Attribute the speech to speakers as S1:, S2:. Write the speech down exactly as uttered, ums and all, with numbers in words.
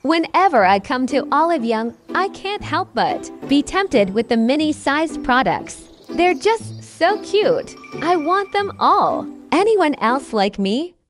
S1: Whenever I come to EuniUnni, I can't help but be tempted with the mini-sized products. They're just so cute. I want them all. Anyone else like me?